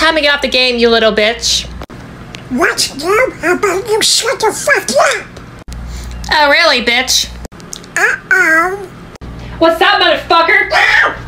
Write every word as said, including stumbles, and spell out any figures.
time to get off the game, you little bitch. What, no? How about you shut the fuck up? Oh, really, bitch? Uh-oh. What's up, motherfucker?